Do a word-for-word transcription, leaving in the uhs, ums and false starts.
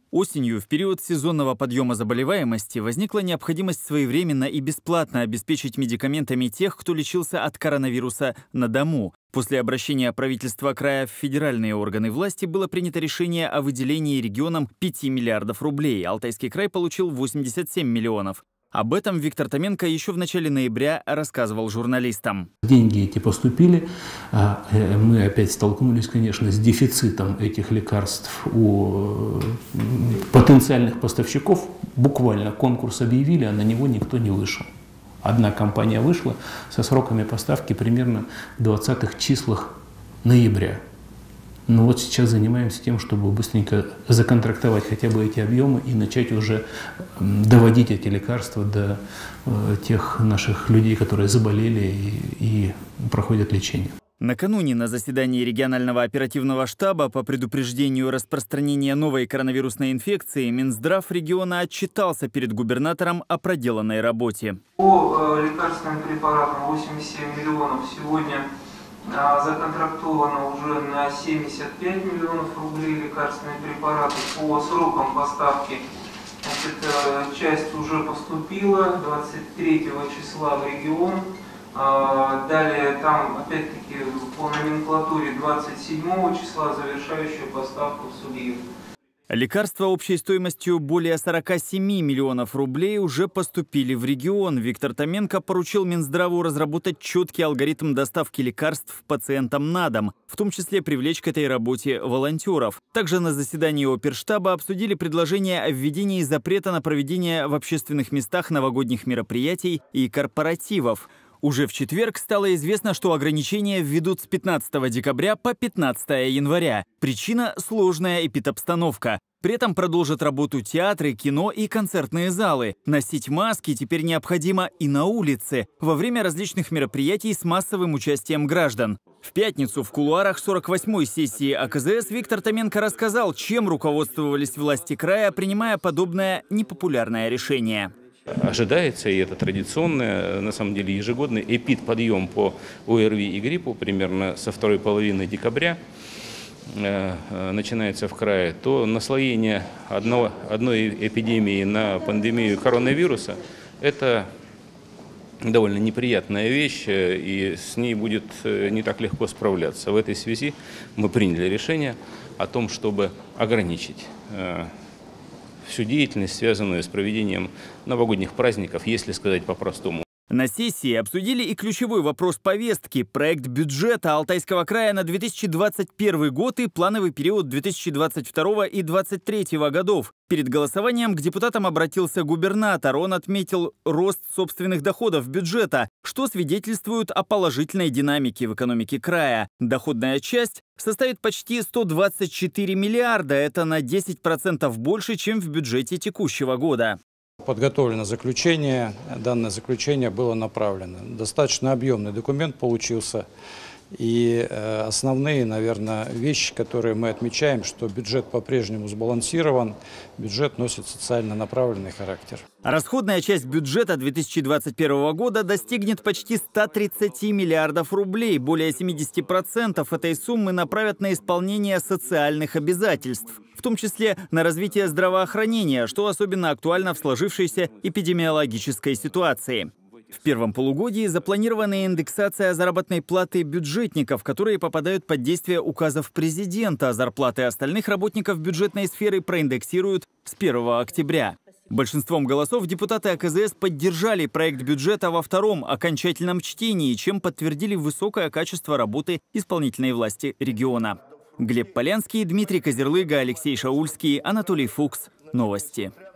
Осенью, в период сезонного подъема заболеваемости, возникла необходимость своевременно и бесплатно обеспечить медикаментами тех, кто лечился от коронавируса на дому. После обращения правительства края в федеральные органы власти было принято решение о выделении регионам пяти миллиардов рублей. Алтайский край получил восемьдесят семь миллионов. Об этом Виктор Томенко еще в начале ноября рассказывал журналистам. Деньги эти поступили. Мы опять столкнулись, конечно, с дефицитом этих лекарств у потенциальных поставщиков. Буквально конкурс объявили, а на него никто не вышел. Одна компания вышла со сроками поставки примерно в двадцатых числах ноября. Но вот сейчас занимаемся тем, чтобы быстренько законтрактовать хотя бы эти объемы и начать уже доводить эти лекарства до э, тех наших людей, которые заболели и, и проходят лечение. Накануне на заседании регионального оперативного штаба по предупреждению распространения новой коронавирусной инфекции Минздрав региона отчитался перед губернатором о проделанной работе. По э, лекарственным препаратам восемьдесят семь миллионов сегодня законтрактовано уже на семьдесят пять миллионов рублей лекарственные препараты. По срокам поставки, значит, часть уже поступила двадцать третьего числа в регион. Далее там опять-таки по номенклатуре двадцать седьмого числа завершающая поставку в субъект. Лекарства общей стоимостью более сорока семи миллионов рублей уже поступили в регион. Виктор Томенко поручил Минздраву разработать четкий алгоритм доставки лекарств пациентам на дом, в том числе привлечь к этой работе волонтеров. Также на заседании оперштаба обсудили предложение о введении запрета на проведение в общественных местах новогодних мероприятий и корпоративов. Уже в четверг стало известно, что ограничения введут с пятнадцатого декабря по пятнадцатое января. Причина – сложная эпидобстановка. При этом продолжат работу театры, кино и концертные залы. Носить маски теперь необходимо и на улице, во время различных мероприятий с массовым участием граждан. В пятницу в кулуарах сорок восьмой сессии А К З С Виктор Томенко рассказал, чем руководствовались власти края, принимая подобное непопулярное решение. Ожидается, и это традиционное, на самом деле ежегодный эпидподъем по О Р Ви и гриппу примерно со второй половины декабря э, начинается в крае, то наслоение одного, одной эпидемии на пандемию коронавируса – это довольно неприятная вещь, и с ней будет не так легко справляться. В этой связи мы приняли решение о том, чтобы ограничить э, всю деятельность, связанную с проведением новогодних праздников, если сказать по-простому. На сессии обсудили и ключевой вопрос повестки – проект бюджета Алтайского края на две тысячи двадцать первый год и плановый период две тысячи двадцать второго и две тысячи двадцать третьего годов. Перед голосованием к депутатам обратился губернатор. Он отметил рост собственных доходов бюджета, что свидетельствует о положительной динамике в экономике края. Доходная часть составит почти сто двадцать четыре миллиарда. Это на десять процентов больше, чем в бюджете текущего года. Подготовлено заключение. Данное заключение было направлено. Достаточно объемный документ получился. И э, основные, наверное, вещи, которые мы отмечаем, что бюджет по-прежнему сбалансирован, бюджет носит социально направленный характер. Расходная часть бюджета две тысячи двадцать первого года достигнет почти ста тридцати миллиардов рублей. Более семидесяти процентов этой суммы направят на исполнение социальных обязательств, в том числе на развитие здравоохранения, что особенно актуально в сложившейся эпидемиологической ситуации. В первом полугодии запланирована индексация заработной платы бюджетников, которые попадают под действие указов президента. Зарплаты остальных работников бюджетной сферы проиндексируют с первого октября. Большинством голосов депутаты А К З С поддержали проект бюджета во втором окончательном чтении, чем подтвердили высокое качество работы исполнительной власти региона. Глеб Полянский, Дмитрий Козерлыга, Алексей Шаульский, Анатолий Фукс. Новости.